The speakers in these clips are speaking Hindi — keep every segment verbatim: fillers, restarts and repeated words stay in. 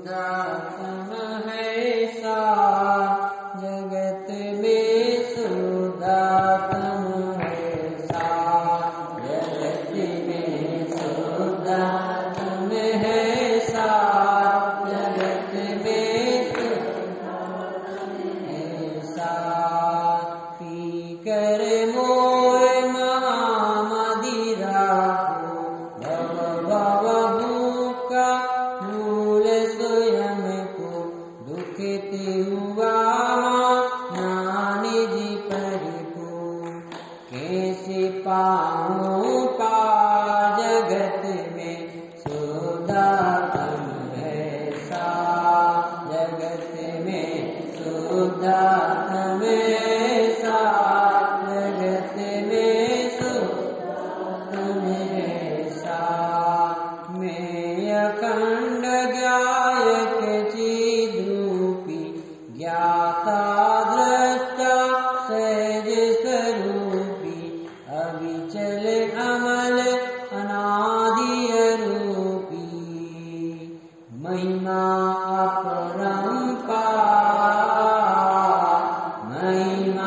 शुद्धात्म है सार, जगत में शुद्धात्म है सार, जगत में शुद्धात्म है सार, जगत में शुद्धात्म है सार। पी कर मोर महामदिरा को भव भव भूखा मूल स्वयं को दुखते हुआ नानी जी परिपूर्ण। कैसे पाऊं पार जगत में शुद्धात्म है सार, जगत में शुद्धात्म है सार, जगत में शुद्धात्म है सार। मैं अखंड ज्ञायक चिद्रूपी ज्ञाता द्रष्टा सहज स्वरूपी अविचल अमल अनादि रूपी। महिमा अपरंपार, महिमा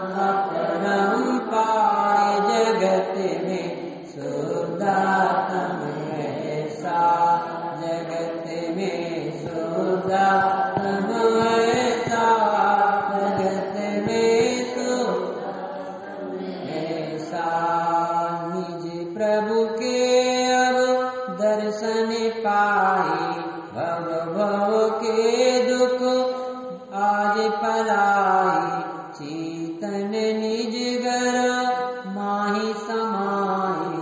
अपरंपार, जगत में शुद्धात्म है सार, जगत में शुद्धात्म है सार, जगत में शुद्धात्म है सार। निज प्रभु के अब दर्शन पाए, भव भव के दुख आज पलाए। चेतन निज घर माहि समाए,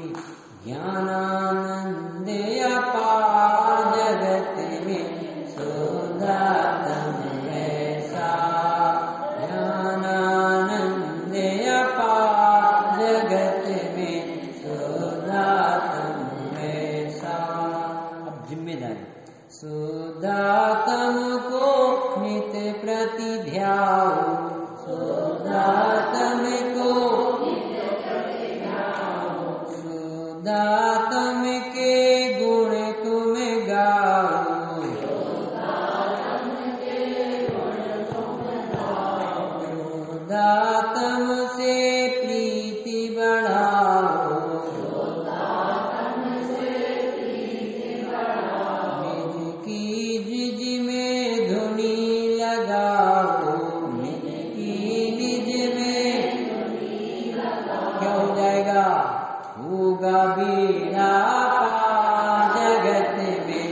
ज्ञानानंद अपार, जगत में शुद्धात्म है सार, ज्ञानानंद अपार, जगत में शुद्धात्म है सार। अब जिम्मेदारी शुद्धात्म को नित्य प्रति ध्याओ, शुद्धात्म को नित्य प्रति ध्याओ, शुद्धात्म के गुण तुम गाओ, शुद्धात्म के गुण तुम गाओ, शुद्धात्म से प्रीति बढ़ाओ, शुद्धात्म से प्रीति बढ़ाओ। निज की जिज में धुनी लगाओ, निज की निज में धुनी लगाओ। क्या हो जाएगा? होगा बेड़ा पार, जगत में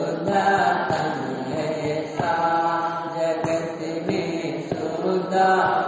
शुद्धात्म है सार, जगत में शुद्धात्म